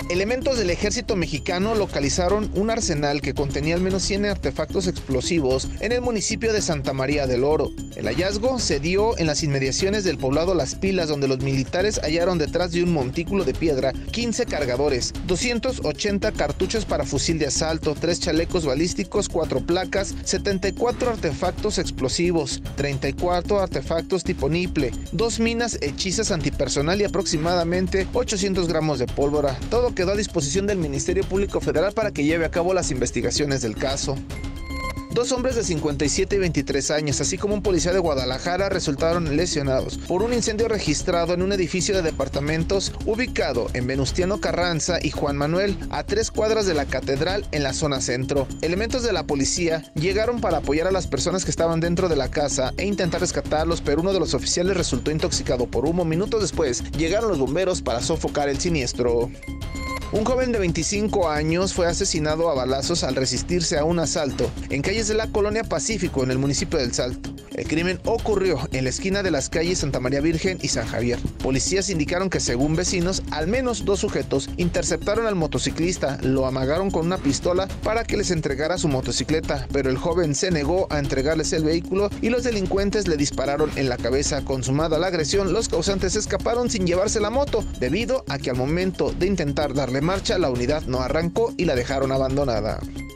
Elementos del ejército mexicano localizaron un arsenal que contenía al menos 100 artefactos explosivos en el municipio de Santa María del Oro. El hallazgo se dio en las inmediaciones del poblado Las Pilas, donde los militares hallaron detrás de un montículo de piedra 15 cargadores, 280 cartuchos para fusil de asalto, 3 chalecos balísticos, 4 placas, 74 artefactos explosivos, 34 artefactos tipo niple, 2 minas hechizas antipersonal y aproximadamente 800 gramos de pólvora. Todo quedó a disposición del Ministerio Público Federal para que lleve a cabo las investigaciones del caso. 2 hombres de 57 y 23 años, así como un policía de Guadalajara, resultaron lesionados por un incendio registrado en un edificio de departamentos ubicado en Venustiano Carranza y Juan Manuel, a 3 cuadras de la catedral en la zona centro. Elementos de la policía llegaron para apoyar a las personas que estaban dentro de la casa e intentar rescatarlos, pero uno de los oficiales resultó intoxicado por humo. Minutos después, llegaron los bomberos para sofocar el siniestro. Un joven de 25 años fue asesinado a balazos al resistirse a un asalto en calles de la Colonia Pacífico, en el municipio del Salto. El crimen ocurrió en la esquina de las calles Santa María Virgen y San Javier. Policías indicaron que, según vecinos, al menos 2 sujetos interceptaron al motociclista, lo amagaron con una pistola para que les entregara su motocicleta, pero el joven se negó a entregarles el vehículo y los delincuentes le dispararon en la cabeza. Consumada la agresión, los causantes escaparon sin llevarse la moto, debido a que al momento de intentar darle marcha, la unidad no arrancó y la dejaron abandonada.